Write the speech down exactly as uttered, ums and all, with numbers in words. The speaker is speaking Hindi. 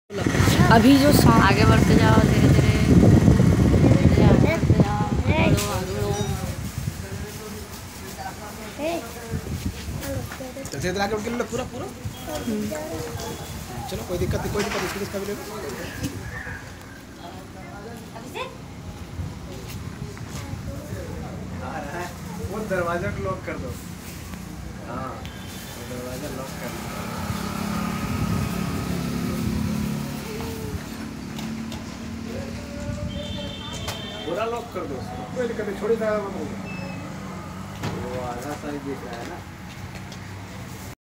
अभी जो सॉन्ग आगे बढ़ते जाओ धीरे धीरे चलते आगे उठ के पूरा पूरा चलो कोई दिक्कत नहीं कोई दिक्कत इसकी इसका भी वो दरवाजा को लॉक कर दो। हाँ दरवाजा लॉक कर दो। पूरा लॉक कर दो उसको। कोई दिक्कत नहीं छोड़ी सा वो आधा साइज दिख रहा है ना।